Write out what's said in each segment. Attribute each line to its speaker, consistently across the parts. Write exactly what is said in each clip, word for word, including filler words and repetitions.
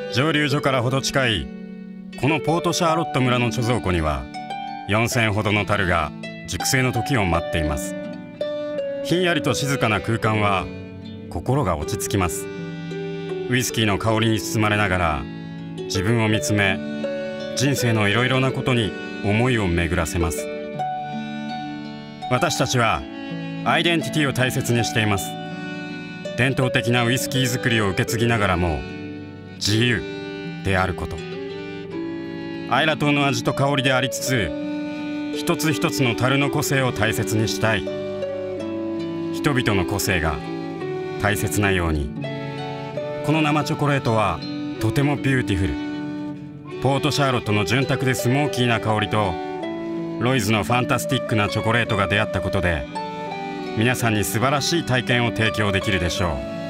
Speaker 1: 蒸留所からほど近いこのポートシャーロット村の貯蔵庫にはよんせんほどの樽が熟成の時を待っています。ひんやりと静かな空間は心が落ち着きます。ウイスキーの香りに包まれながら自分を見つめ、人生のいろいろなことに思いを巡らせます。私たちはアイデンティティを大切にしています。伝統的なウイスキー作りを受け継ぎながらも自由であること、アイラ島の味と香りでありつつ、一つ一つの樽の個性を大切にしたい。人々の個性が大切なように、この生チョコレートはとてもビューティフル。ポートシャーロットの潤沢でスモーキーな香りとロイズのファンタスティックなチョコレートが出会ったことで、皆さんに素晴らしい体験を提供できるでしょう。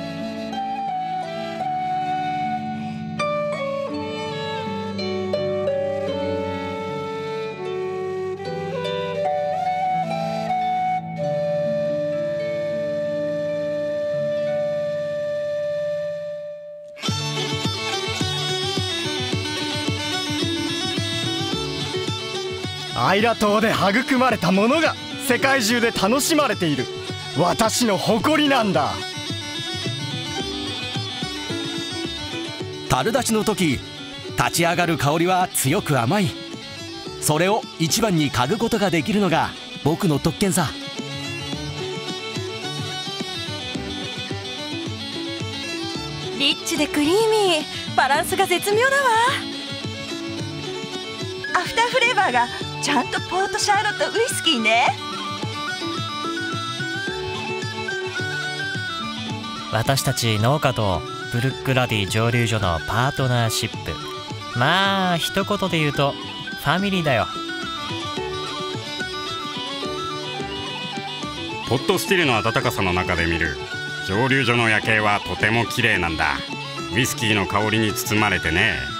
Speaker 2: アイラ島で育まれたものが世界中で楽しまれている私の誇りなんだ。
Speaker 3: 樽出しの時、立ち上がる香りは強く甘い。それを一番に嗅ぐことができるのが僕の特権さ。
Speaker 4: リッチでクリーミー、バランスが絶妙だわ。アフターフレーバーがちゃんとポートシャーロットウイスキーね。
Speaker 5: 私たち農家とブルックラディ蒸留所のパートナーシップ、まあ一言で言うとファミリーだよ。
Speaker 1: ポットスティルの暖かさの中で見る蒸留所の夜景はとても綺麗なんだ。ウイスキーの香りに包まれてね。